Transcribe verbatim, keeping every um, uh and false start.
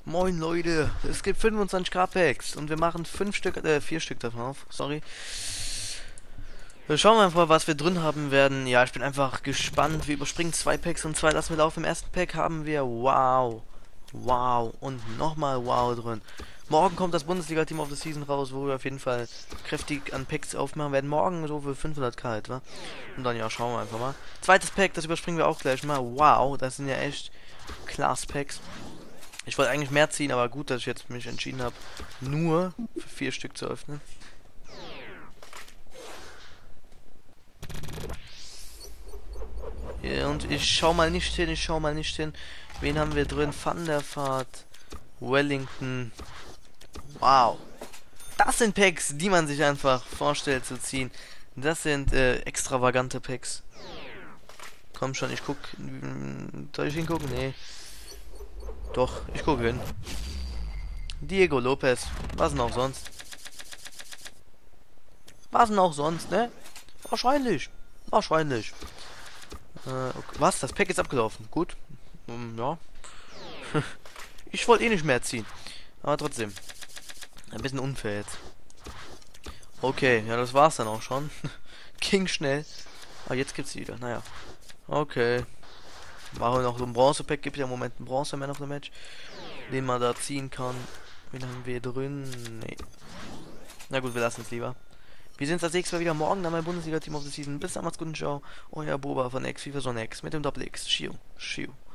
Moin Leute, es gibt fünfundzwanzig K-Packs und wir machen fünf Stück, äh, vier Stück davon auf, sorry. Wir schauen einfach, was wir drin haben werden. Ja, ich bin einfach gespannt. Wir überspringen zwei Packs und zwei lassen wir laufen. Im ersten Pack haben wir wow, wow und nochmal wow drin. Morgen kommt das Bundesliga-Team of the Season raus, wo wir auf jeden Fall kräftig an Packs aufmachen werden. Morgen so für fünfhunderttausend halt, wa? Und dann ja, schauen wir einfach mal. Zweites Pack, das überspringen wir auch gleich mal. Wow, das sind ja echt Class-Packs. Ich wollte eigentlich mehr ziehen, aber gut, dass ich jetzt mich entschieden habe, nur für vier Stück zu öffnen. Ja, und ich schau mal nicht hin, ich schau mal nicht hin. Wen haben wir drin? Van der Vaart, Wellington. Wow. Das sind Packs, die man sich einfach vorstellt zu ziehen. Das sind äh, extravagante Packs. Komm schon, ich guck. Soll ich hingucken? Nee. Doch, ich gucke hin. Diego Lopez. Was denn auch sonst? Was denn auch sonst, ne? Wahrscheinlich. Wahrscheinlich. Äh, okay. Was? Das Pack ist abgelaufen. Gut. Um, ja. Ich wollte eh nicht mehr ziehen. Aber trotzdem. Ein bisschen unfair jetzt. Okay, ja, das war's dann auch schon. Ging schnell. Aber jetzt gibt's sie wieder. Naja. Okay. Machen wir noch so ein Bronze-Pack. Gibt ja im Moment einen Bronze-Man of the Match, den man da ziehen kann. Wen haben wir drin? Nee. Na gut, wir lassen es lieber. Wir sehen uns das nächste Mal wieder morgen, dann beim Bundesliga-Team of the Season. Bis dann, macht's gut und ciao. Euer Boba von X, FIFA Zone X mit dem Doppel-X. Schiu, Schiu.